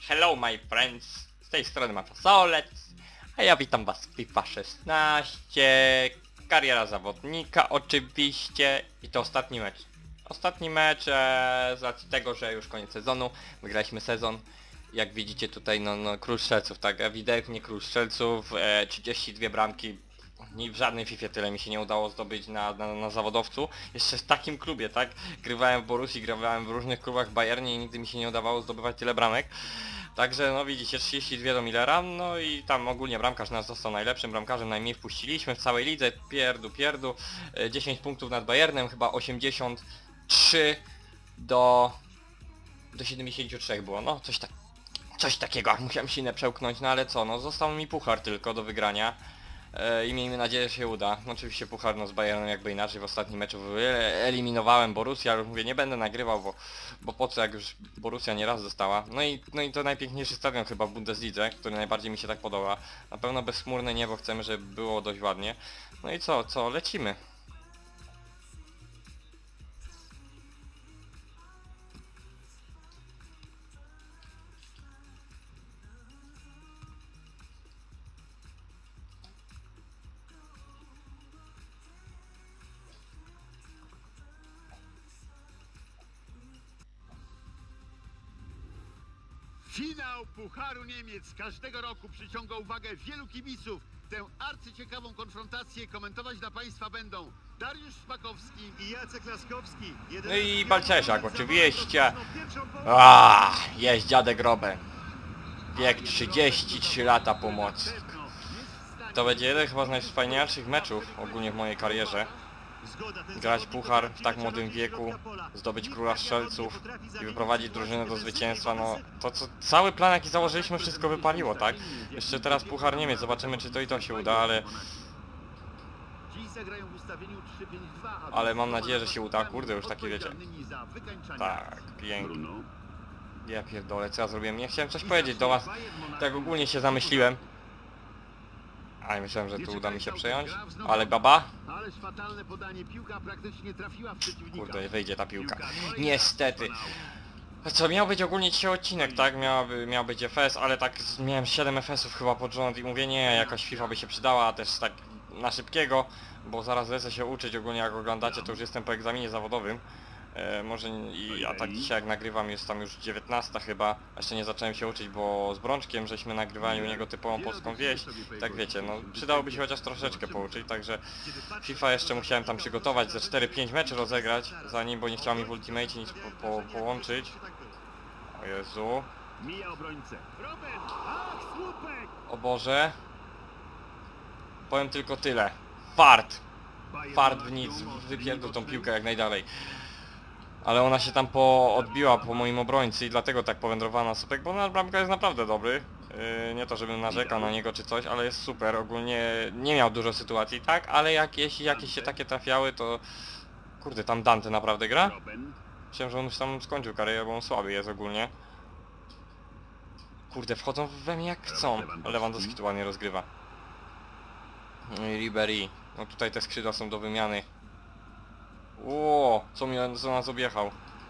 Hello my friends, z tej strony Matasolec, a ja witam was w FIFA 16, kariera zawodnika oczywiście i to ostatni mecz. Ostatni mecz z racji tego, że już koniec sezonu, wygraliśmy sezon. Jak widzicie tutaj no król strzelców, tak, ewidentnie król strzelców, 32 bramki. W żadnej FIFA tyle mi się nie udało zdobyć na zawodowcu. Jeszcze w takim klubie, tak? Grywałem w Borussii, grywałem w różnych klubach w Bayernie i nigdy mi się nie udawało zdobywać tyle bramek. Także no widzicie, 32 do Millera, no i tam ogólnie bramkarz nas został najlepszym bramkarzem, najmniej wpuściliśmy w całej lidze, pierdu. 10 punktów nad Bayernem, chyba 83 do 73 było, no coś takiego, musiałem sinę przełknąć, no ale co, no został mi puchar tylko do wygrania. I miejmy nadzieję, że się uda. Oczywiście puchar no z Bayernem jakby inaczej w ostatnim meczu eliminowałem Borussię, ale już mówię, nie będę nagrywał, bo po co, jak już Borussia nieraz dostała. No i to najpiękniejszy stadion chyba w Bundeslidze, który najbardziej mi się tak podoba. Na pewno bezchmurne niebo, chcemy, żeby było dość ładnie. No i co, lecimy. Finał Pucharu Niemiec każdego roku przyciąga uwagę wielu kibiców. Tę arcyciekawą konfrontację komentować dla Państwa będą Dariusz Szpakowski i Jacek Laskowski. No i Balczeszak oczywiście. Jest Jest dziadek Robben. Wiek 33 lata pomocy. To będzie jeden chyba z najwspanialszych meczów ogólnie w mojej karierze. Grać puchar w tak młodym wieku, zdobyć króla strzelców i wyprowadzić drużynę do zwycięstwa, no to co, cały plan jaki założyliśmy, wszystko wypaliło, tak? Jeszcze teraz puchar Niemiec, zobaczymy czy to i to się uda, ale mam nadzieję, że się uda, kurde, już takie wiecie. Tak, pięknie. Ja pierdolę, co ja zrobiłem? Nie chciałem coś powiedzieć do was, tak ogólnie się zamyśliłem. A myślałem, że tu uda mi się przejąć, ale baba. Kurde, wyjdzie ta piłka. Niestety. Co, miał być ogólnie dzisiaj odcinek, tak? Miał być FS, ale tak miałem 7 FS-ów chyba pod rząd i mówię, nie, jakaś FIFA by się przydała, też tak na szybkiego, bo zaraz lecę się uczyć, ogólnie jak oglądacie, to już jestem po egzaminie zawodowym. Może a tak dzisiaj jak nagrywam jest tam już 19 chyba, jeszcze nie zacząłem się uczyć, bo z Brączkiem żeśmy nagrywali u niego typową polską wieś, tak wiecie, no przydałoby się chociaż troszeczkę pouczyć, także FIFA jeszcze musiałem tam przygotować, ze 4-5 meczy rozegrać zanim, bo nie chciał mi w Ultimate nic połączyć. O Jezu. O Boże. Powiem tylko tyle. Fart w nic, wypierdol tą piłkę jak najdalej. Ale ona się tam odbiła po moim obrońcy i dlatego tak powędrowała na słupek, bo nasz bramka jest naprawdę dobry. Nie to żebym narzekał na niego czy coś, ale jest super. Ogólnie nie miał dużo sytuacji, tak? Ale jakieś się takie trafiały, to... Kurde, tam Dante naprawdę gra? Myślałem, że on już tam skończył karierę, bo on słaby jest ogólnie. Kurde, wchodzą we mnie jak chcą. Lewandowski tu ładnie rozgrywa. No i Ribery. No tutaj te skrzydła są do wymiany. Ło, co nas objechał?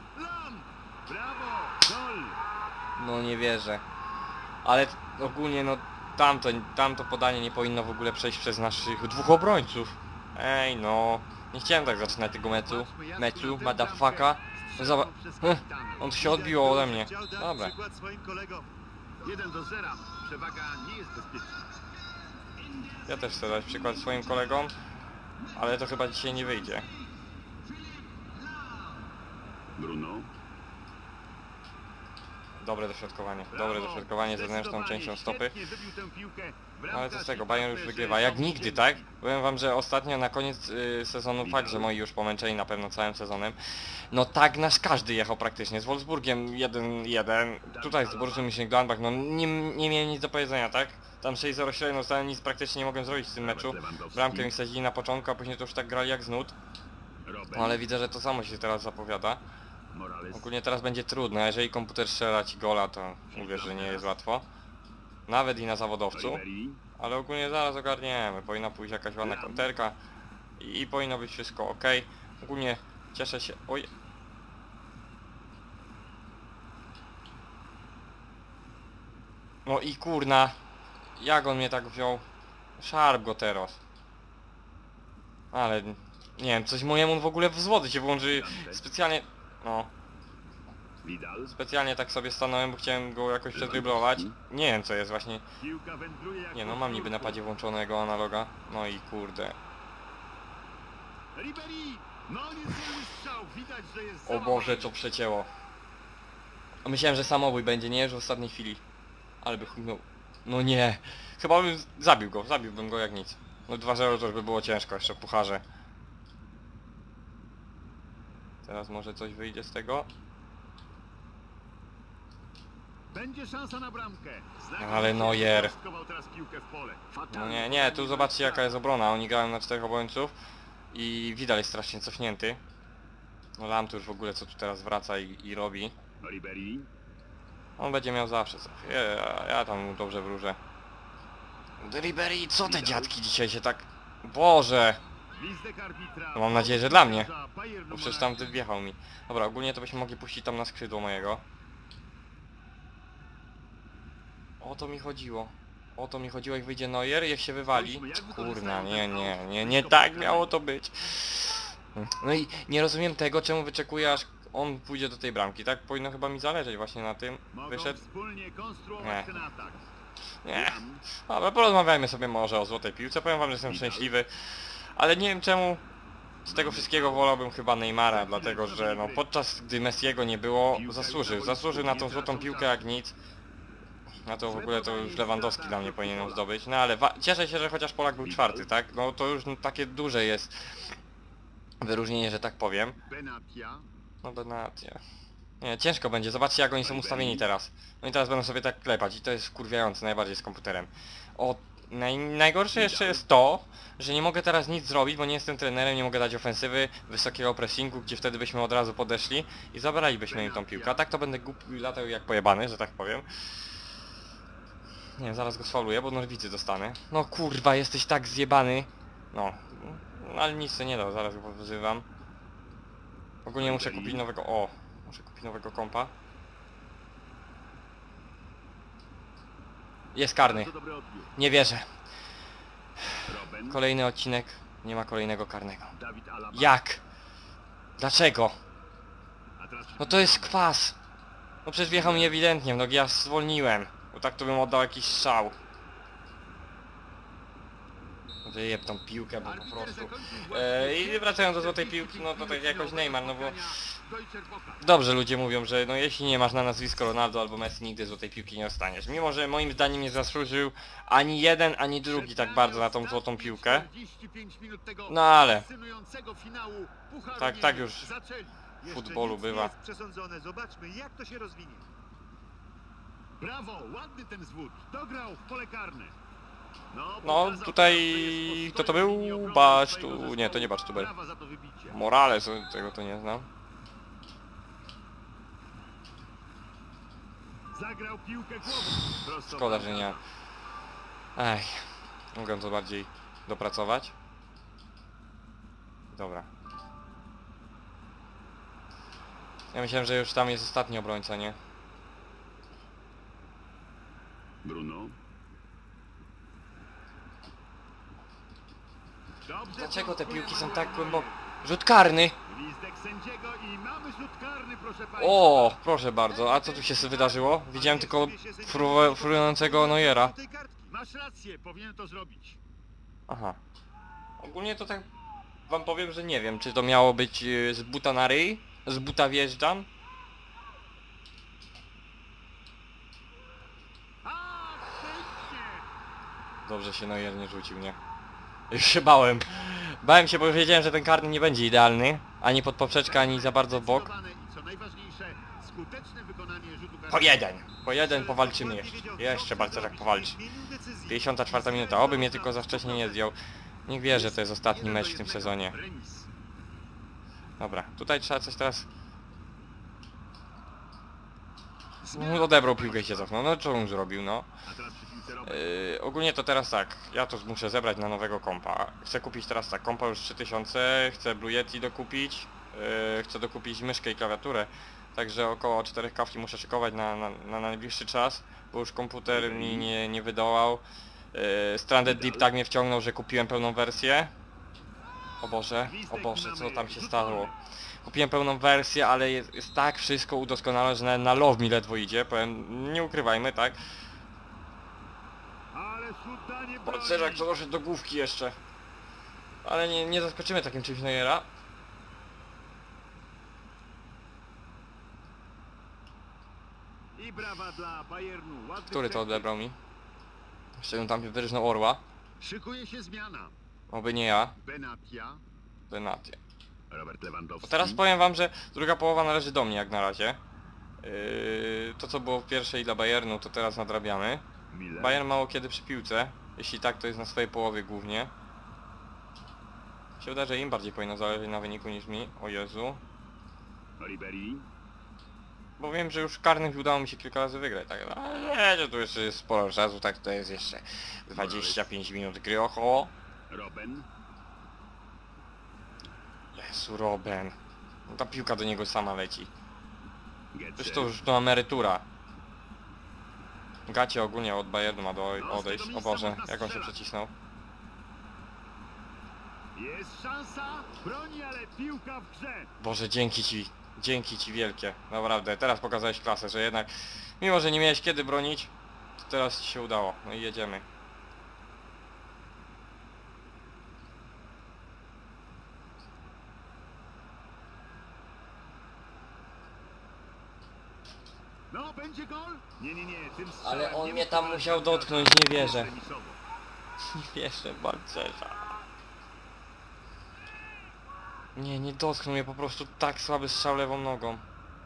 No nie wierzę. Ale ogólnie no tamto podanie nie powinno w ogóle przejść przez naszych dwóch obrońców. Ej no, nie chciałem tak zaczynać tego meczu, motherfucka. No zobacz, on się odbił ode mnie. Dobra. 1-0. Przewaga nie jest bezpieczna. Ja też chcę dać przykład swoim kolegom, ale to chyba dzisiaj nie wyjdzie. Bruno. Dobre dośrodkowanie zewnętrzną częścią stopy. Ale co z tego, Bayern już wygrywa, jak nigdy, tak? Powiem wam, że ostatnio na koniec sezonu, fakt, że moi już pomęczeni na pewno całym sezonem, no tak nasz każdy jechał praktycznie, z Wolfsburgiem 1-1, tutaj z Borussią Mönchengladbach, no nie miałem nic do powiedzenia, tak? Tam 6-0 średnio, no nic praktycznie nie mogłem zrobić w tym meczu. Bramkę mi wsadzili na początku, a później to już tak grali jak z nut. No ale widzę, że to samo się teraz zapowiada. Ogólnie teraz będzie trudno, a jeżeli komputer strzela ci gola, to mówię, że nie jest łatwo. Nawet i na zawodowcu. Ale ogólnie zaraz ogarniemy, powinna pójść jakaś ładna konterka i powinno być wszystko ok. Ogólnie cieszę się... Oj. No i kurna. Jak on mnie tak wziął? Szarp go teraz. Ale... Nie wiem, coś mojemu w ogóle wzwody się włączy specjalnie... No. Vidal. Specjalnie tak sobie stanąłem, bo chciałem go jakoś przedryblować. Nie wiem co jest właśnie. Piłka wędruje jak Nie no, mam niby na padzie włączonego analoga. No i kurde. Ribery! No niecelny strzał, widać, że jest O załamany. Boże, co przecięło. A myślałem, że samobój będzie, nie? Że w ostatniej chwili. Ale by chudnął. No nie. Chyba bym zabiłbym go jak nic. No 2-0 to już by było ciężko, jeszcze w pucharze. Teraz może coś wyjdzie z tego. Będzie szansa na bramkę. Ale Neuer. Wskował teraz piłkę w pole. No Fatalnie nie, tu zobaczcie jaka jest obrona. Oni grają na 4 obrońców. I Vidal jest strasznie cofnięty. No Lam tu już w ogóle co tu teraz wraca i robi. Ribery. On będzie miał zawsze coś. Ja tam mu dobrze wróżę. Ribery, co te dziadki dzisiaj się tak... Boże! Gwizdek arbitra. No mam nadzieję, że dla mnie. Bayern Bo przecież tam wjechał mi. Dobra, ogólnie to byśmy mogli puścić tam na skrzydło mojego. O to mi chodziło. O to mi chodziło, jak wyjdzie Neuer, jak się wywali. Kurna, nie tak miało to być. No i nie rozumiem tego, czemu wyczekuję, aż on pójdzie do tej bramki. Tak powinno chyba mi zależeć właśnie na tym. Mogą Wyszedł. wspólnie konstruować Nie. ten atak. Nie. Dobra, porozmawiajmy sobie może o złotej piłce. Powiem wam, że jestem szczęśliwy. Ale nie wiem czemu z tego wszystkiego wolałbym chyba Neymara, dlatego że no podczas gdy Messiego nie było, zasłużył na tą złotą piłkę jak nic. Na to w ogóle to już Lewandowski dla mnie powinien ją zdobyć. No ale cieszę się, że chociaż Polak był czwarty, tak? No to już takie duże jest wyróżnienie, że tak powiem. Benatia. No Benatia. Nie, ciężko będzie, zobaczcie jak oni są ustawieni teraz. No i teraz będą sobie tak klepać i to jest wkurwiające najbardziej z komputerem. Najgorsze jeszcze jest to, że nie mogę teraz nic zrobić, bo nie jestem trenerem, nie mogę dać ofensywy, wysokiego pressingu, gdzie wtedy byśmy od razu podeszli i zabralibyśmy im tą piłkę. A tak to będę głupi latał jak pojebany, że tak powiem. Nie wiem, zaraz go sfauluję, bo nożwicy dostanę. No kurwa, jesteś tak zjebany. No, ale nic to nie da, zaraz go wyzywam. Ogólnie muszę kupić nowego... O! Muszę kupić nowego kompa. Jest karny. Bardzo dobry odbiór. Nie wierzę. Robben. Kolejny odcinek. Nie ma kolejnego karnego. David Alaba. Jak? Dlaczego? A teraz No to jest kwas. No przecież wjechał mi ewidentnie w nogi, ja zwolniłem. Bo tak to bym oddał jakiś strzał. No to jeb tą piłkę, bo po arbiter prostu. zakończył właśnie I wracając do złotej piłki, no to tak jakoś Neymar, no bo... Deutscher Pokal. Dobrze ludzie mówią, że no jeśli nie masz na nazwisko Ronaldo albo Messi, nigdy złotej piłki nie dostaniesz. Mimo, że moim zdaniem nie zasłużył ani jeden, ani drugi tak bardzo na tą złotą piłkę. 45 minut tego No ale fascynującego finału Pucharu tak Niemiec już zaczęli. w futbolu bywa. Jest przesądzone. Zobaczmy, jak to się rozwinie. Brawo, ładny ten zwód. Dograł w pole karne. No pokazał tutaj... teraz, że jest Kto to postojny był? linii obrony Bacz swojego tu... Nie, to nie zespołu. Bacz tu był. Brawa za to wybicie. Morales, tego to nie znam. Zagrał piłkę głową. Prosto Szkoda, w że nie. bramkę. Ej, mogę to bardziej dopracować. Dobra. Ja myślałem, że już tam jest ostatni obrońca, nie? Bruno. Dobrze Dlaczego te blokuje piłki są Neuer. tak głęboko? Rzut karny! Gwizdek sędziego i mamy rzut karny, proszę państwa. O, proszę bardzo, a co tu się wydarzyło? Widziałem tylko fruującego Neuera. Tej kartki. Masz rację, powinien to zrobić. Aha. Ogólnie to tak wam powiem, że nie wiem, czy to miało być z buta na ryj, z buta wjeżdżam. A, pięknie! Dobrze się Neuer nie rzucił, nie? Już się bałem. Bałem się, bo już wiedziałem, że ten karny nie będzie idealny. Ani pod poprzeczkę, ani za bardzo w bok. Zdecydowane i co najważniejsze, skuteczne wykonanie rzutu karnego. Po jeden powalczymy jeszcze. Jeszcze Barcelak powalczy. 54 minuta, oby mnie tylko za wcześnie nie zdjął. Niech wie, że to jest ostatni mecz w tym sezonie. Remis. Dobra, tutaj trzeba coś teraz... No, odebrał piłkę i się cofnął, no co on zrobił, no. A teraz przy piłce Robben. Ogólnie to teraz tak, ja to muszę zebrać na nowego kompa. Chcę kupić teraz tak, kompa już 3000, chcę Blue Yeti dokupić, chcę dokupić myszkę i klawiaturę. Także około 4 kawki muszę szykować na najbliższy czas, bo już komputer mi nie wydołał. Stranded Deep tak mnie wciągnął, że kupiłem pełną wersję. O Boże, co tam się stało? Kupiłem pełną wersję, ale jest tak wszystko udoskonalone, że na Love mi ledwo idzie, powiem, nie ukrywajmy, tak? Ale szutanie Pancerzak co doszedł do główki jeszcze. Ale nie zaskoczymy takim czymś Neuera. I brawa dla Bayernu. Ładny Który to przechwyt. odebrał mi? Jeszcze tam wyrżnął orła. Szykuje się zmiana. Oby nie ja. Benatia, Benatia. Robert Lewandowski. Bo teraz powiem wam, że druga połowa należy do mnie jak na razie. To co było w pierwszej dla Bayernu, to teraz nadrabiamy. Miller. Bayern mało kiedy przy piłce. Jeśli tak, to jest na swojej połowie głównie. Się wydaje, że im bardziej powinno zależeć na wyniku niż mi. O Jezu. Ribery. Bo wiem, że już karnych udało mi się kilka razy wygrać, tak? Ale nie, że tu jeszcze jest sporo czasu, tak to jest jeszcze 25 minut gry, oho. Robben. Jezu, Robben. No ta piłka do niego sama leci. Getze. Przecież to już to emerytura. Gacie ogólnie od Bayernu ma odejść. O Boże, jak on się przecisnął. Jest szansa. Broni, ale piłka w grze. Boże, dzięki ci wielkie. Naprawdę, teraz pokazałeś klasę, że jednak mimo, że nie miałeś kiedy bronić, to teraz ci się udało. No i jedziemy. No, będzie gol? Nie, tym strzałem Ale on nie mnie tam mógł musiał poradzić dotknąć, nie wierzę. remisowo. Jeszcze Balcerza. Nie dotknął mnie, po prostu tak słaby strzał lewą nogą.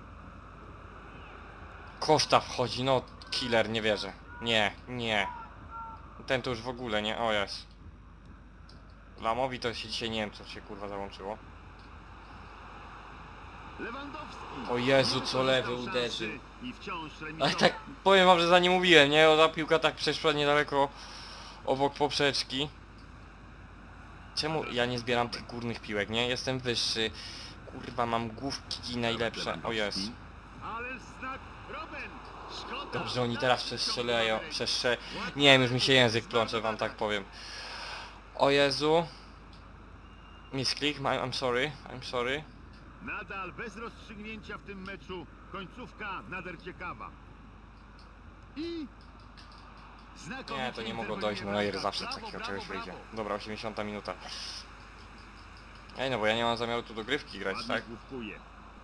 Koszta wchodzi, no killer, nie wierzę. Nie. Ten to już w ogóle nie, o jest. Lamowi to się dzisiaj nie wiem co się kurwa załączyło. Lewandowski. O Jezu, Nie co lewy wykorzystał uderzył. szansy I wciąż Ale remisowo. tak powiem wam, że za nie mówiłem, nie? O, ta piłka tak przeszła niedaleko obok poprzeczki. Czemu ja nie zbieram tych górnych piłek, nie? Jestem wyższy. Kurwa, mam główki najlepsze. O jest. Ale znak Robben. Szkoda. Dobrze, oni teraz przestrzelają. Nie wiem, już mi się język plącze, wam tak powiem. O Jezu. Misklik, I'm sorry. Nadal bez rozstrzygnięcia w tym meczu. Końcówka nader ciekawa. I... znakomicie Nie, to nie mogło dojść, no Neuer zawsze z takiego czegoś wyjdzie. Dobra, 80 minuta. Ej, no bo ja nie mam zamiaru tu dogrywki grać, Ładnie tak? główkuje.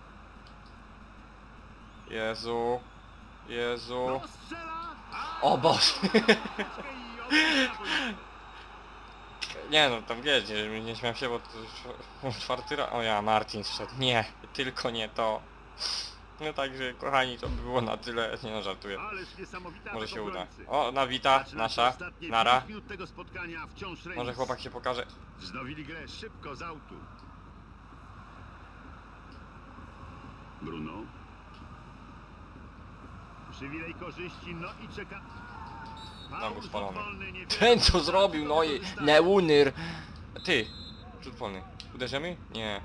Jezu. No, strzela! A, O Boże. i odbija boisko. Nie no, tam wiesz, nie śmiałem się, bo to już czwarty raz... O ja, Martin wszedł. Nie, tylko nie to. No także, kochani, to by było na tyle. Nie no, żartuję. Ależ niesamowita Może się uda. obrońcy. O, Nawita, Zaczyna się nasza. ostatnie Nara. 5 minut tego spotkania, wciąż remis. Może chłopak się pokaże. Wznowili grę szybko z autu. Bruno. Przywilej korzyści, no i czeka. Tam był spalony. Wolny, nie Ten co zrobił, no i Neuner. Ty, rzut wolny. Uderzymy? Nie.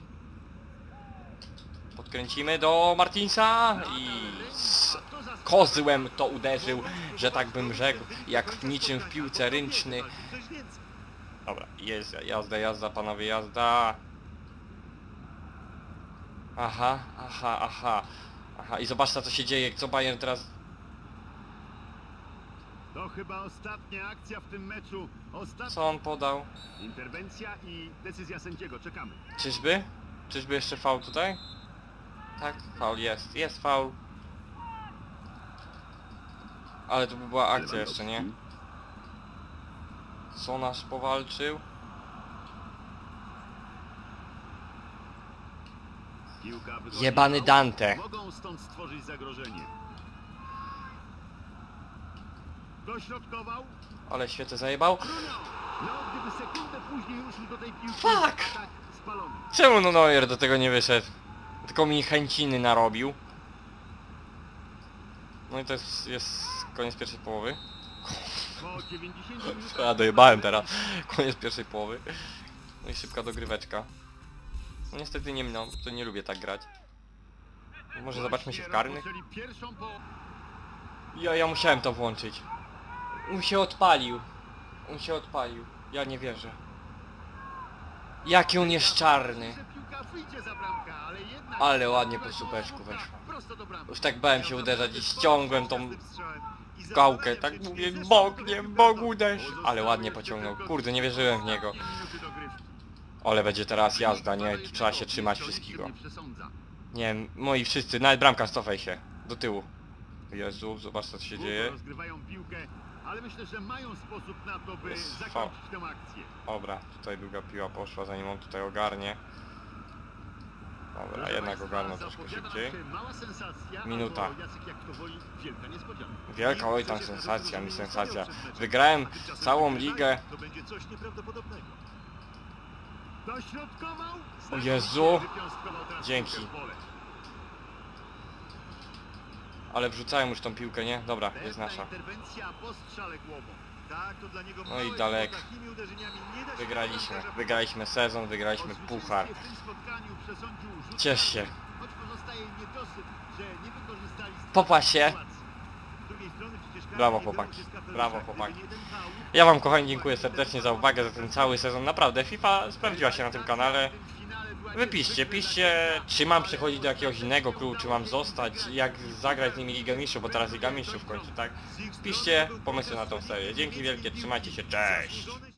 Podkręcimy do Martinsa i z kozłem to uderzył, że tak bym rzekł, jak niczym w piłce ręczny. Coś więcej. Dobra, jest jazda, panowie, jazda. Aha. I zobaczcie co się dzieje, co Bayern teraz... To chyba ostatnia akcja w tym meczu. Ostatnia Co on podał? interwencja i decyzja sędziego. Czekamy. Czyżby? Czyżby jeszcze faul tutaj? Tak, faul jest faul. Ale to by była akcja jeszcze, nie? Co nasz powalczył? Piłka wychodzi Jebany out. Dante. Mogą stąd stworzyć zagrożenie. Dośrodkował. Ale świecę zajebał. No, gdyby sekundę później ruszył do tej piłki. Fuck! Tak, spalony. Czemu no Neuer do tego nie wyszedł? Tylko mi chęciny narobił. No i to jest koniec pierwszej połowy. Po 90 minutach... Ja dojebałem teraz. Koniec pierwszej połowy. No i szybka dogryweczka. No niestety nie, no, to nie lubię tak grać. Może zobaczmy się w karnych. Rozpoczęli pierwszą Ja musiałem to włączyć. On się odpalił. On się odpalił. Ja nie wierzę. Jaki on jest czarny. Że piłka wyjdzie za bramkę, ale jednak... Ale ładnie po słupeczku weszła. Prosto do bramki. Już tak bałem się uderzać i ściągłem tą Każdym strzałem. I gałkę, zadowolenie tak wszystkich mówię, zeszło Bóg, do nie, tego Bóg metodą. uderz. Ale ładnie pociągnął. Kurde, nie wierzyłem w niego. Ale będzie teraz jazda, nie? Tu trzeba się trzymać wszystkiego. Nie wiem, moi wszyscy, nawet bramka, cofaj się. Do tyłu. Jezu, zobacz co się dzieje. Rozgrywają piłkę, ale myślę, że mają sposób na to, by Jest zakończyć tę akcję. Dobra, tutaj długa piła poszła, zanim on tutaj ogarnie. Dobra, Proszę jednak państwa, ogarnął troszkę zapowiada nam szybciej. się mała sensacja, Minuta. albo Jacek, jak to woli, wielka niespodzianka. Wielka, oj tam sensacja, mi sensacja. Wygrałem całą ligę. To będzie coś nieprawdopodobnego. Dośrodkował. O Jezu. Wypiąstkował teraz Dzięki. piłkę w pole. Ale wrzucałem już tą piłkę, nie? Dobra, jest Pewna nasza. interwencja po strzale głową. Tak, to dla niego No i małe, daleko. bo takimi uderzeniami nie da się Wygraliśmy. bramkarza Wygraliśmy sezon, wygraliśmy puchar. W tym spotkaniu przesądził rzut Ciesz się. choć pozostaje niedosyt, że nie wykorzystali Popatrz się. sytuacji. Z drugiej strony przecież każdy Brawo, nie chłopaki. wyłączy z kapelusza. Brawo, Gdyby chłopaki. nie ten faul, Ja wam kochani dziękuję serdecznie za uwagę, za ten cały sezon. Naprawdę, FIFA sprawdziła się na tym kanale. Wy piszcie, czy mam przechodzić do jakiegoś innego klubu, czy mam zostać, jak zagrać z nimi Ligę Mistrzów, bo teraz Liga Mistrzów kończy, tak? Piszcie pomysły na tą serię. Dzięki wielkie, trzymajcie się, cześć!